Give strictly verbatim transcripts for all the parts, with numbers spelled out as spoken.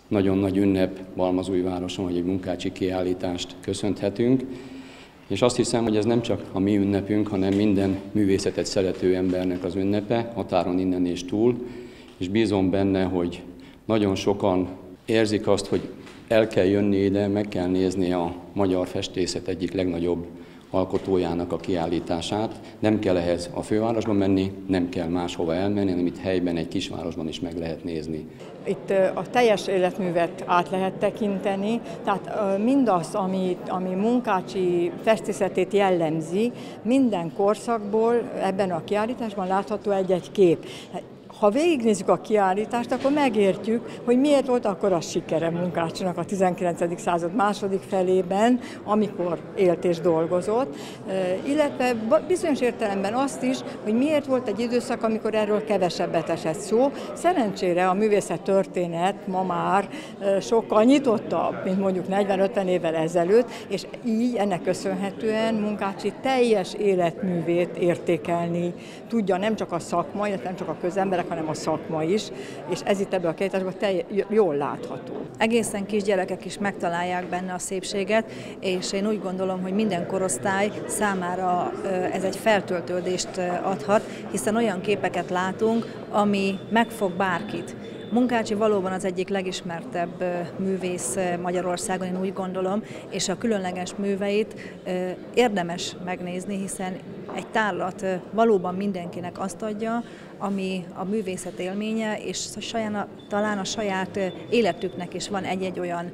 nagyon nagy ünnep Balmazújvároson, hogy egy munkácsi kiállítást köszönhetünk. És azt hiszem, hogy ez nem csak a mi ünnepünk, hanem minden művészetet szerető embernek az ünnepe, határon innen és túl, és bízom benne, hogy nagyon sokan érzik azt, hogy el kell jönni ide, meg kell nézni a magyar festészet egyik legnagyobb alkotójának a kiállítását. Nem kell ehhez a fővárosba menni, nem kell máshova elmenni, hanem itt helyben, egy kisvárosban is meg lehet nézni. Itt a teljes életművet át lehet tekinteni, tehát mindaz, ami, ami munkácsi festészetét jellemzi, minden korszakból ebben a kiállításban látható egy-egy kép. Ha végignézzük a kiállítást, akkor megértjük, hogy miért volt akkora sikere Munkácsinak a tizenkilencedik század második felében, amikor élt és dolgozott, illetve bizonyos értelemben azt is, hogy miért volt egy időszak, amikor erről kevesebbet esett szó. Szerencsére a művészettörténet ma már sokkal nyitottabb, mint mondjuk negyven-ötven évvel ezelőtt, és így ennek köszönhetően Munkácsi teljes életművét értékelni tudja nem csak a szakma, illetve nem csak a közemberek, hanem a szakma is, és ez itt ebben a kiállításban jól látható. Egészen kisgyerekek is megtalálják benne a szépséget, és én úgy gondolom, hogy minden korosztály számára ez egy feltöltődést adhat, hiszen olyan képeket látunk, ami megfog bárkit. Munkácsi valóban az egyik legismertebb művész Magyarországon, én úgy gondolom, és a különleges műveit érdemes megnézni, hiszen egy tárlat valóban mindenkinek azt adja, ami a művészet élménye, és saján, talán a saját életüknek is van egy-egy olyan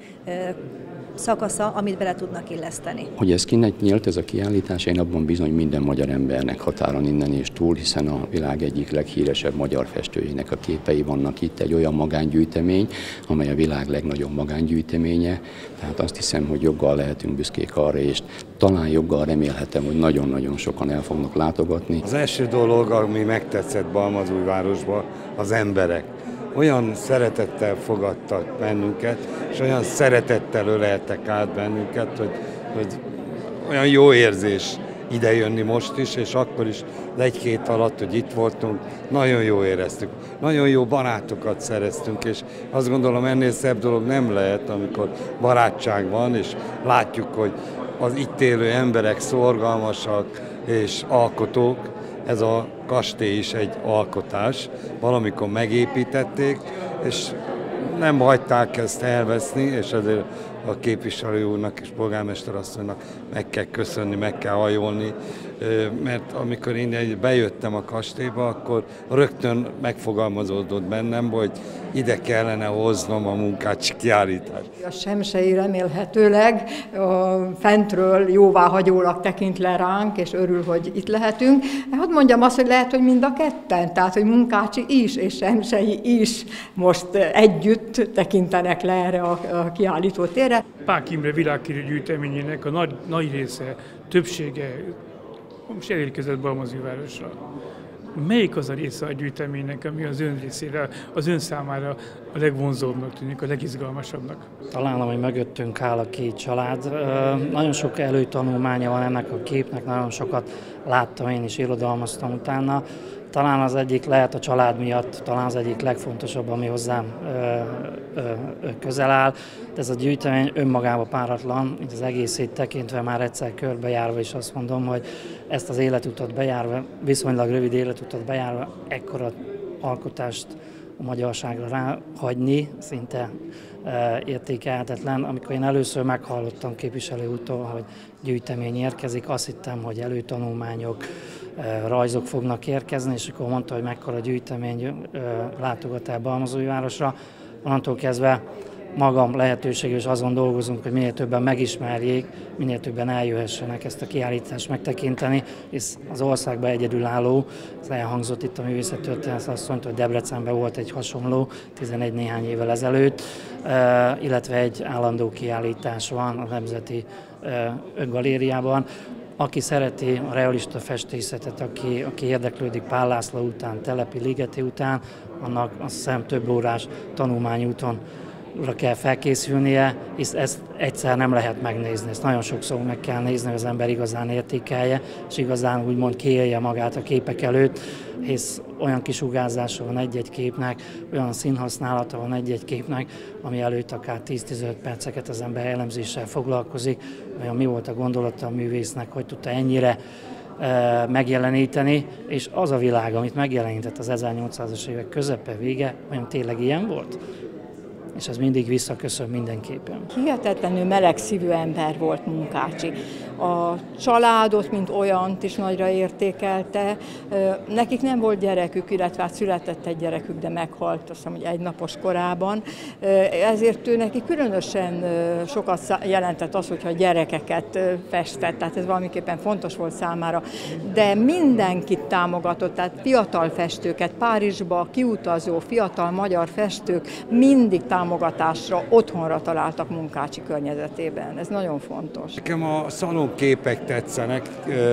szakasza, amit bele tudnak illeszteni. Hogy ez kinek nyílt ez a kiállítás, én abban bizony minden magyar embernek határon innen és túl, hiszen a világ egyik leghíresebb magyar festőjének a képei vannak itt, egy olyan magángyűjtemény, amely a világ legnagyobb magángyűjteménye, tehát azt hiszem, hogy joggal lehetünk büszkék arra, és talán joggal remélhetem, hogy nagyon-nagyon sokan el fognak látogatni. Az első dolog, ami megtetszett Balmazújvárosban, az emberek. Olyan szeretettel fogadtak bennünket, és olyan szeretettel öleltek át bennünket, hogy, hogy olyan jó érzés idejönni most is, és akkor is egy-két alatt, hogy itt voltunk, nagyon jó éreztük. Nagyon jó barátokat szereztünk, és azt gondolom, ennél szebb dolog nem lehet, amikor barátság van, és látjuk, hogy az itt élő emberek szorgalmasak és alkotók. Ez a kastély is egy alkotás, valamikor megépítették, és nem hagyták ezt elveszni, és ezért a képviselő úrnak és polgármester asszonynak meg kell köszönni, meg kell hajolni, mert amikor én bejöttem a kastélyba, akkor rögtön megfogalmazódott bennem, hogy ide kellene hoznom a munkácsi kiállítást. A Semsei remélhetőleg fentről jóváhagyólag tekint le ránk, és örül, hogy itt lehetünk. Hát mondjam azt, hogy lehet, hogy mind a ketten, tehát hogy Munkácsi is és Semsei is most együtt tekintenek le erre a kiállító térre. Pák Imre világhírű gyűjteményének a nagy, nagy része, többsége most elérkezett Balmazújvárosra. Melyik az a része a gyűjteménynek, ami az ön részére, az ön számára a legvonzóbbnak tűnik, a legizgalmasabbnak? Talán, ami mögöttünk áll a két család. Nagyon sok előtanulmánya van ennek a képnek, nagyon sokat láttam én is, irodalmaztam utána. Talán az egyik lehet a család miatt, talán az egyik legfontosabb, ami hozzám ö, ö, ö, közel áll. De ez a gyűjtemény önmagában páratlan, így az egészét tekintve már egyszer körbejárva is azt mondom, hogy ezt az életutat bejárva, viszonylag rövid életutat bejárva, ekkora alkotást a magyarságra ráhagyni, szinte e, értékelhetetlen. Amikor én először meghallottam képviselő úrtól, hogy gyűjtemény érkezik, azt hittem, hogy előtanulmányok, e, rajzok fognak érkezni, és akkor mondta, hogy mekkora gyűjtemény e, látogat el Balmazújvárosra. Onnantól kezdve magam lehetőségű, és azon dolgozunk, hogy minél többen megismerjék, minél többen eljöhessenek ezt a kiállítást megtekinteni, és az országban egyedülálló, ez elhangzott itt a művészettörténet, azt mondta, hogy Debrecenben volt egy hasonló, tizenegy néhány évvel ezelőtt, illetve egy állandó kiállítás van a Nemzeti Galériában. Aki szereti a realista festészetet, aki, aki érdeklődik Pál László után, Telepi Ligeti után, annak azt hiszem több órás tanulmányúton kell felkészülnie, hisz ezt egyszer nem lehet megnézni, ezt nagyon sokszor meg kell nézni, hogy az ember igazán értékelje, és igazán úgymond kiélje magát a képek előtt, hisz olyan kisugárzása van egy-egy képnek, olyan színhasználata van egy-egy képnek, ami előtt akár tíz-tizenöt perceket az ember elemzéssel foglalkozik, olyan mi volt a gondolata a művésznek, hogy tudta ennyire e, megjeleníteni, és az a világ, amit megjelenített az ezernyolcszázas évek közepe vége, olyan tényleg ilyen volt? És ez mindig visszaköszön mindenképpen. Hihetetlenül melegszívű ember volt Munkácsi. A családot, mint olyant is nagyra értékelte. Nekik nem volt gyerekük, illetve hát született egy gyerekük, de meghalt, azt hiszem, hogy egynapos korában. Ezért ő neki különösen sokat jelentett az, hogyha gyerekeket festett, tehát ez valamiképpen fontos volt számára. De mindenkit támogatott, tehát fiatal festőket, Párizsba kiutazó fiatal magyar festők mindig támogatásra, otthonra találtak Munkácsi környezetében. Ez nagyon fontos. Nekem a szalonképek tetszenek,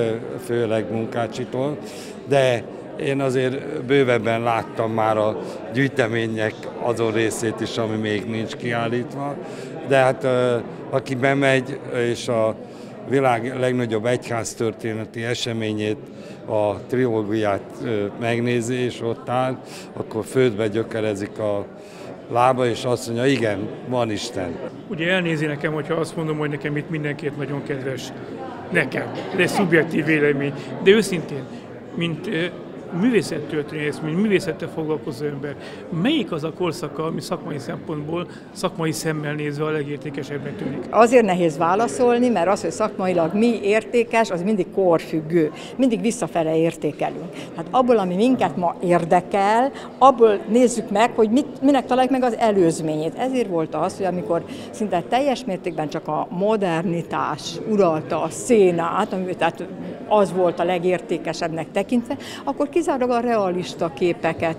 főleg Munkácsitól, de én azért bővebben láttam már a gyűjtemények azon részét is, ami még nincs kiállítva, de hát aki bemegy és a világ legnagyobb egyháztörténeti eseményét, a trilógiát megnézi és ott áll, akkor földbe gyökerezik a lába, és azt mondja, igen, van Isten. Ugye elnézi nekem, hogyha azt mondom, hogy nekem itt mindenkit nagyon kedves. Nekem. Ez egy szubjektív vélemény. De őszintén, mint művészettörténész, mint művészettel foglalkozó ember, melyik az a korszaka, ami szakmai szempontból, szakmai szemmel nézve a legértékesebbnek tűnik? Azért nehéz válaszolni, mert az, hogy szakmailag mi értékes, az mindig korfüggő. Mindig visszafele értékelünk. Hát abból, ami minket ma érdekel, abból nézzük meg, hogy mit, minek találjuk meg az előzményét. Ezért volt az, hogy amikor szinte teljes mértékben csak a modernitás uralta a szénát, ami, tehát az volt a legértékesebbnek tekintve, akkor kizárólag a realista képeket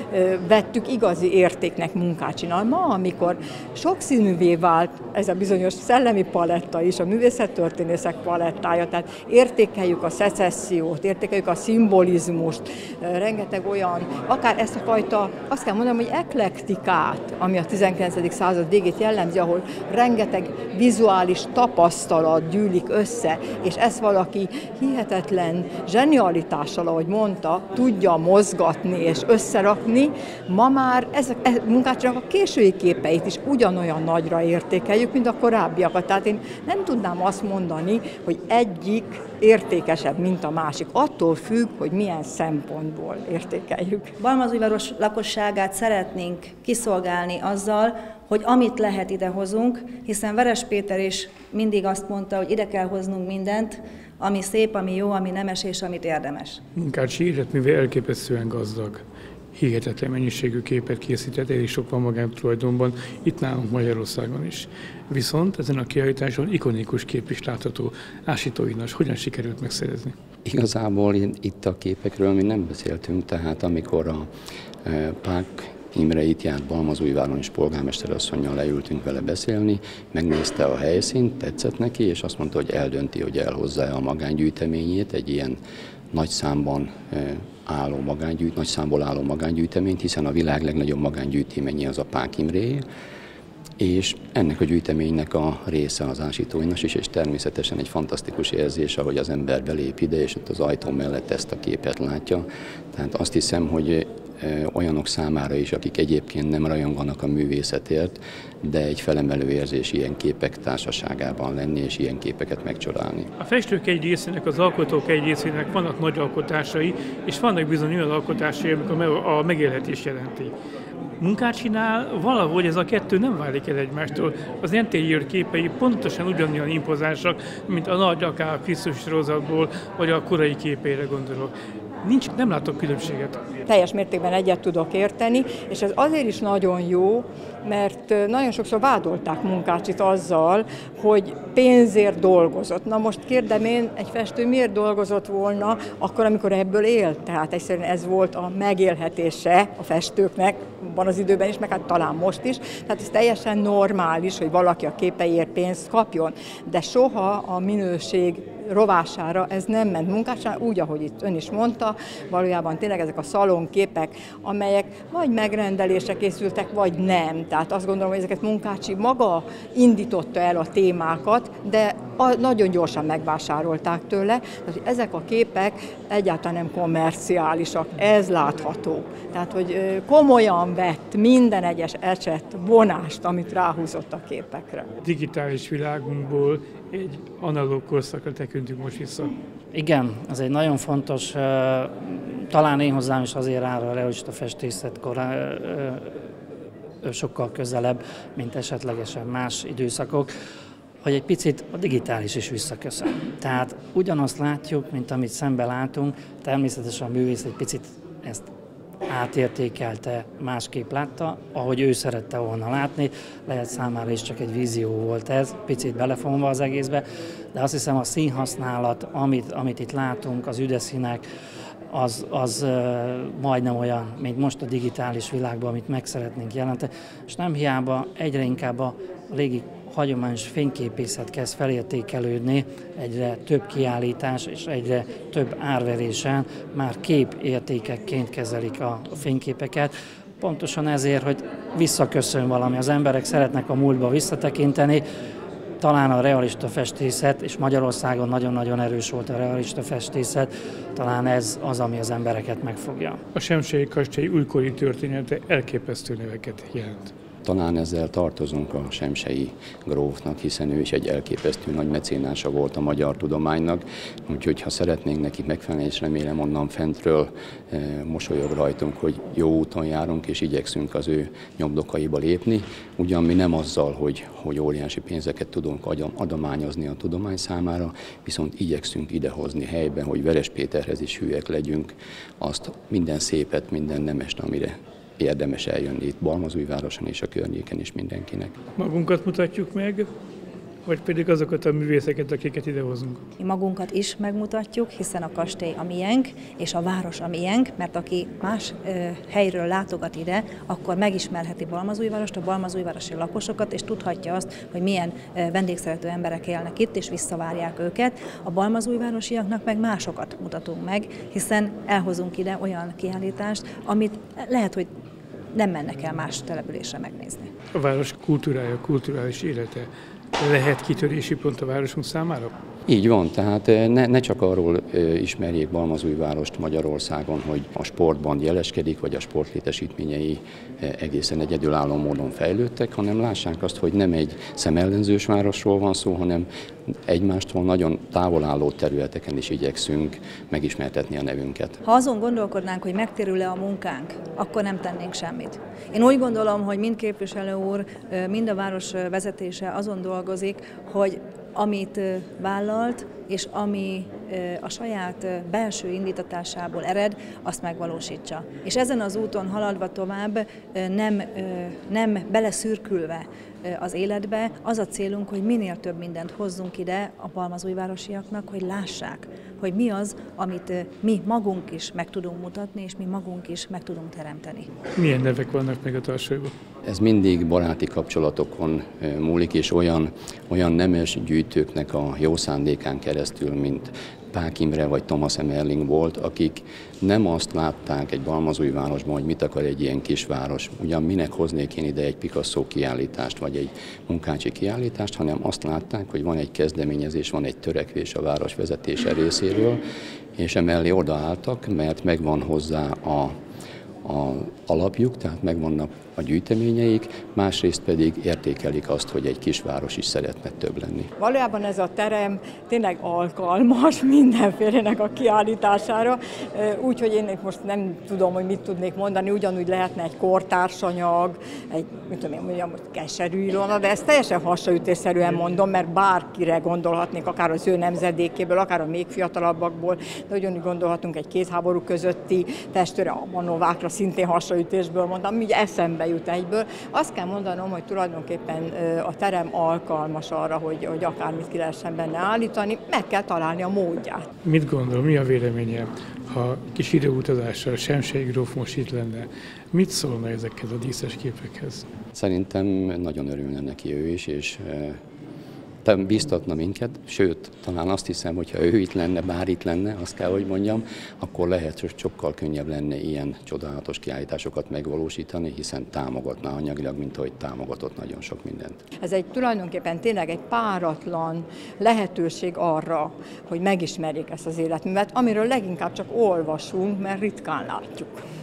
vettük igazi értéknek Munkácsinál. Ma, amikor sokszínűvé vált ez a bizonyos szellemi paletta is, a művészettörténészek palettája, tehát értékeljük a szecessziót, értékeljük a szimbolizmust, rengeteg olyan, akár ezt a fajta, azt kell mondanom, hogy eklektikát, ami a tizenkilencedik század végét jellemzi, ahol rengeteg vizuális tapasztalat gyűlik össze, és ezt valaki hihetetlen zsenialitással, ahogy mondta, tudja mozgatni és összerakni. Ma már ezek, ez, Munkácsinak a késői képeit is ugyanolyan nagyra értékeljük, mint a korábbiakat. Tehát én nem tudnám azt mondani, hogy egyik értékesebb, mint a másik. Attól függ, hogy milyen szempontból értékeljük. Balmazújváros lakosságát szeretnénk kiszolgálni azzal, hogy amit lehet idehozunk, hiszen Veres Péter is mindig azt mondta, hogy ide kell hoznunk mindent, ami szép, ami jó, ami nemes és amit érdemes. Munkácsi életműve elképesztően gazdag. Hihetetlen mennyiségű képet készített, elég sok van magántulajdonban, itt nálunk Magyarországon is. Viszont ezen a kiállításon ikonikus kép is látható. Ásító Inas, hogyan sikerült megszerezni? Igazából itt a képekről mi nem beszéltünk, tehát amikor a Pák Imre itt járt Balmazújváron, és polgármesterasszonnyal leültünk vele beszélni, megnézte a helyszínt, tetszett neki, és azt mondta, hogy eldönti, hogy elhozza a magángyűjteményét, egy ilyen nagy számban álló magángyűjt, nagy számból álló magángyűjteményt, hiszen a világ legnagyobb magángyűjteménye az a Pák Imréé, és ennek a gyűjteménynek a része az Ásító Inas is, és természetesen egy fantasztikus érzés, ahogy az ember belép ide, és ott az ajtó mellett ezt a képet látja. Tehát azt hiszem, hogy olyanok számára is, akik egyébként nem rajonganak a művészetért, de egy felemelő érzés ilyen képek társaságában lenni, és ilyen képeket megcsodálni. A festők egy részének, az alkotók egy részének vannak nagy alkotásai, és vannak bizony olyan alkotásai, amikor a megélhetés jelenti. Munkácsinál valahogy ez a kettő nem válik el egymástól. Az interiőr képei pontosan ugyanolyan impozánsak, mint a nagy, akár a Krisztus sorozatból, vagy a korai képeire gondolok. Nincs, nem látok különbséget. Teljes mértékben egyet tudok érteni, és ez azért is nagyon jó, mert nagyon sokszor vádolták Munkácsit azzal, hogy pénzért dolgozott. Na most kérdem én, egy festő miért dolgozott volna akkor, amikor ebből élt? Tehát egyszerűen ez volt a megélhetése a festőknek, van az időben is, meg hát talán most is. Tehát ez teljesen normális, hogy valaki a képeiért pénzt kapjon, de soha a minőség rovására ez nem ment Munkácsnál, úgy, ahogy itt ön is mondta, valójában tényleg ezek a szalonképek, amelyek vagy megrendelésre készültek, vagy nem. Tehát azt gondolom, hogy ezeket Munkácsi maga indította el a témákat, de nagyon gyorsan megvásárolták tőle. Tehát ezek a képek egyáltalán nem kommerciálisak, ez látható. Tehát, hogy komolyan vett minden egyes eset vonást, amit ráhúzott a képekre. Digitális világunkból egy analóg korszakra tekintünk most vissza. Igen, ez egy nagyon fontos, talán én hozzám is azért áll a realista festészet sokkal közelebb, mint esetlegesen más időszakok, hogy egy picit a digitális is visszaköszön. Tehát ugyanazt látjuk, mint amit szembe látunk, természetesen a művész egy picit ezt átértékelte, másképp látta, ahogy ő szerette volna látni, lehet számára is csak egy vízió volt ez, picit belefonva az egészbe, de azt hiszem a színhasználat, amit, amit itt látunk, az üdeszínek, az, az majdnem olyan, mint most a digitális világban, amit meg szeretnénk jelenteni, és nem hiába egyre inkább a régi hagyományos fényképészet kezd felértékelődni, egyre több kiállítás és egyre több árverésen már képértékekként kezelik a fényképeket. Pontosan ezért, hogy visszaköszön valami, az emberek szeretnek a múltba visszatekinteni, talán a realista festészet, és Magyarországon nagyon-nagyon erős volt a realista festészet, talán ez az, ami az embereket megfogja. A Semsey kastély újkori története elképesztő neveket jelent. Talán ezzel tartozunk a semsei grófnak, hiszen ő is egy elképesztő nagy mecénása volt a magyar tudománynak, úgyhogy ha szeretnénk neki megfelelni, és remélem onnan fentről e, mosolyog rajtunk, hogy jó úton járunk, és igyekszünk az ő nyomdokaiba lépni. Ugyan mi nem azzal, hogy, hogy óriási pénzeket tudunk adományozni a tudomány számára, viszont igyekszünk idehozni helyben, hogy Veres Péterhez is hűek legyünk, azt minden szépet, minden nemest, amire érdemes eljönni itt Balmazújvároson és a környéken is mindenkinek. Magunkat mutatjuk meg, vagy pedig azokat a művészeket, akiket idehozunk? Mi magunkat is megmutatjuk, hiszen a kastély a miénk, és a város a miénk, mert aki más ö, helyről látogat ide, akkor megismerheti Balmazújvárost, a balmazújvárosi lakosokat, és tudhatja azt, hogy milyen ö, vendégszerető emberek élnek itt, és visszavárják őket. A balmazújvárosiaknak meg másokat mutatunk meg, hiszen elhozunk ide olyan kiállítást, amit lehet, hogy nem mennek el más településre megnézni. A város kultúrája, kulturális élete lehet kitörési pont a városunk számára? Így van, tehát ne, ne csak arról ismerjék Balmazújvárost Magyarországon, hogy a sportban jeleskedik, vagy a sportlétesítményei egészen egyedülálló módon fejlődtek, hanem lássák azt, hogy nem egy szemellenzős városról van szó, hanem egymástól nagyon távol álló területeken is igyekszünk megismertetni a nevünket. Ha azon gondolkodnánk, hogy megtérül-e a munkánk, akkor nem tennénk semmit. Én úgy gondolom, hogy mind képviselő úr, mind a város vezetése azon dolgozik, hogy amit vállalt, és ami a saját belső indítatásából ered, azt megvalósítsa. És ezen az úton haladva tovább, nem, nem beleszürkülve az életbe, az a célunk, hogy minél több mindent hozzunk ide a balmazújvárosiaknak, hogy lássák, hogy mi az, amit mi magunk is meg tudunk mutatni, és mi magunk is meg tudunk teremteni. Milyen nevek vannak meg a tarsolyban? Ez mindig baráti kapcsolatokon múlik, és olyan, olyan nemes gyűjtőknek a jó szándékán keresztül, mint Pák Imre vagy Thomas Emerling volt, akik nem azt látták egy Balmazújvárosban, hogy mit akar egy ilyen kisváros. Ugyan minek hoznék én ide egy Picasso kiállítást, vagy egy Munkácsi kiállítást, hanem azt látták, hogy van egy kezdeményezés, van egy törekvés a város vezetése részéről, és emellé odaálltak, mert megvan hozzá a a alapjuk, tehát megvannak a gyűjteményeik, másrészt pedig értékelik azt, hogy egy kisváros is szeretne több lenni. Valójában ez a terem tényleg alkalmas mindenfélenek a kiállítására, úgyhogy én most nem tudom, hogy mit tudnék mondani, ugyanúgy lehetne egy kortársanyag, egy, mit tudom én mondjam, keserű Ilona, de ezt teljesen hasraütésszerűen mondom, mert bárkire gondolhatnék, akár az ő nemzedékéből, akár a még fiatalabbakból, de ugyanúgy gondolhatunk egy két háború közötti testőre, a Manovákra, szintén hasraütésből mondom, így eszembe jut egyből. Azt kell mondanom, hogy tulajdonképpen a terem alkalmas arra, hogy, hogy akármit ki lehessen benne állítani, meg kell találni a módját. Mit gondol, mi a véleménye, ha kis időutazással Semsey gróf most itt lenne? Mit szólna ezekhez a díszes képekhez? Szerintem nagyon örülne neki ő is, és biztatna minket, sőt, talán azt hiszem, hogyha ő itt lenne, bár itt lenne, azt kell, hogy mondjam, akkor lehet, hogy sokkal könnyebb lenne ilyen csodálatos kiállításokat megvalósítani, hiszen támogatná anyagilag, mint ahogy támogatott nagyon sok mindent. Ez egy tulajdonképpen tényleg egy páratlan lehetőség arra, hogy megismerjék ezt az életművet, amiről leginkább csak olvasunk, mert ritkán látjuk.